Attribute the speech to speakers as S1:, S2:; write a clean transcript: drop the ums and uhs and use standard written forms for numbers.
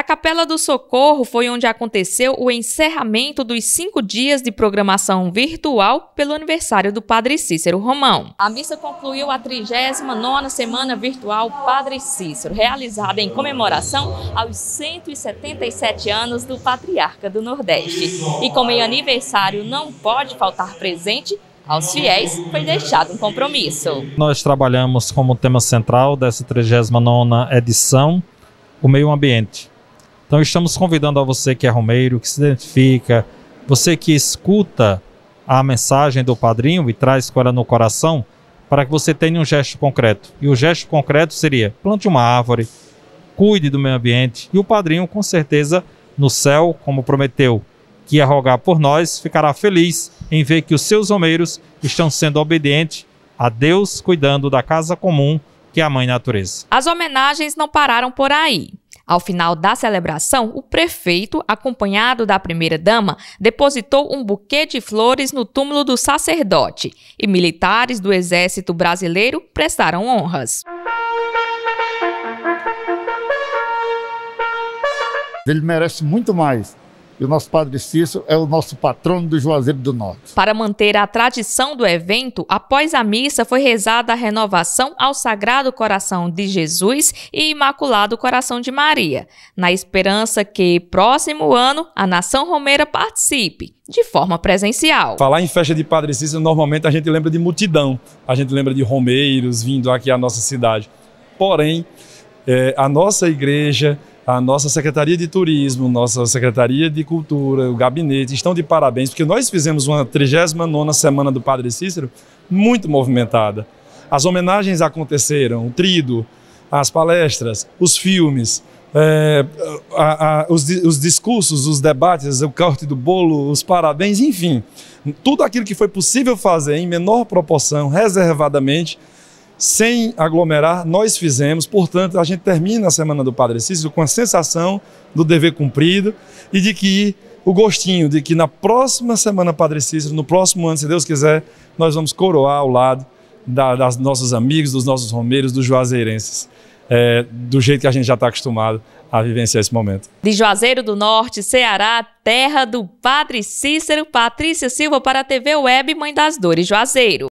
S1: Capela do Socorro foi onde aconteceu o encerramento dos 5 dias de programação virtual pelo aniversário do Padre Cícero Romão. A missa concluiu a 39ª Semana Virtual Padre Cícero, realizada em comemoração aos 177 anos do Patriarca do Nordeste. E como em aniversário não pode faltar presente, aos fiéis foi deixado um compromisso.
S2: Nós trabalhamos como tema central dessa 39ª edição o meio ambiente. Então estamos convidando a você que é romeiro, que se identifica, você que escuta a mensagem do padrinho e traz com ela no coração, para que você tenha um gesto concreto. E o gesto concreto seria: plante uma árvore, cuide do meio ambiente, e o padrinho, com certeza, no céu, como prometeu que ia rogar por nós, ficará feliz em ver que os seus romeiros estão sendo obedientes a Deus, cuidando da casa comum, que é a Mãe Natureza.
S1: As homenagens não pararam por aí. Ao final da celebração, o prefeito, acompanhado da primeira-dama, depositou um buquê de flores no túmulo do sacerdote e militares do Exército Brasileiro prestaram honras.
S3: Ele merece muito mais. E o nosso Padre Cícero é o nosso patrono do Juazeiro do Norte.
S1: Para manter a tradição do evento, após a missa foi rezada a renovação ao Sagrado Coração de Jesus e Imaculado Coração de Maria, na esperança que, próximo ano, a nação romeira participe de forma presencial.
S4: Falar em festa de Padre Cícero, normalmente a gente lembra de multidão, a gente lembra de romeiros vindo aqui à nossa cidade. Porém, a nossa igreja, a nossa Secretaria de Turismo, nossa Secretaria de Cultura, o gabinete estão de parabéns, porque nós fizemos uma 39ª Semana do Padre Cícero muito movimentada. As homenagens aconteceram, o trido, as palestras, os filmes, os discursos, os debates, o corte do bolo, os parabéns, enfim. Tudo aquilo que foi possível fazer em menor proporção, reservadamente, sem aglomerar, nós fizemos. Portanto, a gente termina a Semana do Padre Cícero com a sensação do dever cumprido e de que o gostinho de que na próxima Semana Padre Cícero, no próximo ano, se Deus quiser, nós vamos coroar ao lado dos nossos amigos, dos nossos romeiros, dos juazeirenses, do jeito que a gente já está acostumado a vivenciar esse momento.
S1: De Juazeiro do Norte, Ceará, terra do Padre Cícero, Patrícia Silva para a TV Web Mãe das Dores Juazeiro.